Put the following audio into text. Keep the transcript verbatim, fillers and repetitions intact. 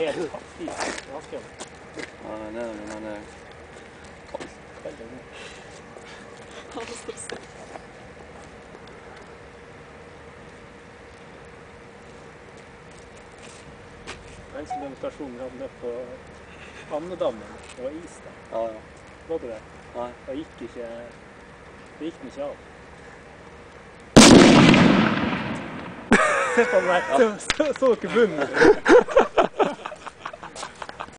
helt fantastisk. Ja, det er men det Veldig bra. En sånn demonstrasjon vi hadde nede på Amnedammen, det var is da. Ja, ja. Var det det? Nei. Det gikk ikke, det gikk den ikke av. Se på meg, så, så, så dere bunnen.